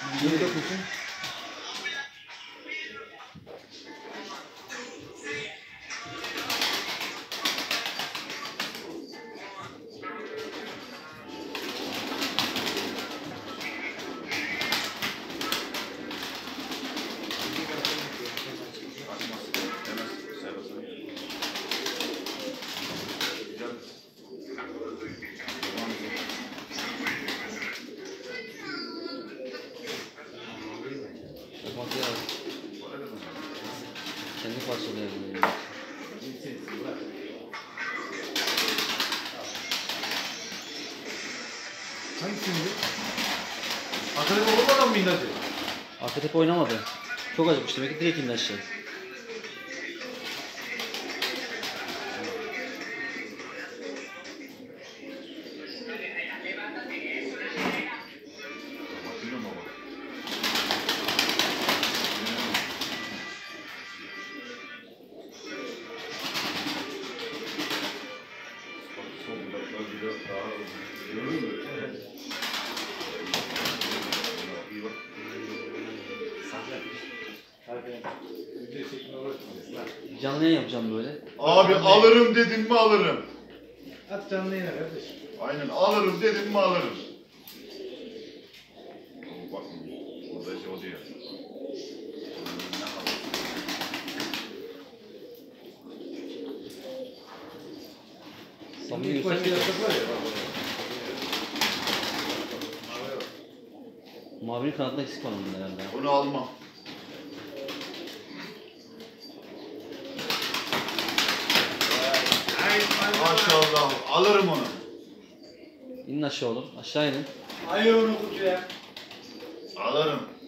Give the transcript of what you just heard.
Yeni yok musun? Kendi parçalıyor. Hangisiydi? Akrep olmadan mı inacı? Akrep oynamadı. Çok acıkmış demek ki direkt indi aşağı. Canlı yayın yapacağım böyle. Abi alırım dedim mi alırım. At canlı yayına kardeş. Aynen alırım dedim mi alırım. Bak orada şey o diyor. Samimi İlk başta göstermiyor. yasak var ya. Bak. Mavinin kanadında eksik var onun herhalde. Onu almam. Maşallah alırım onu. İnin aşağı oğlum. Aşağı inin. Ayı onu kutuya. Alırım.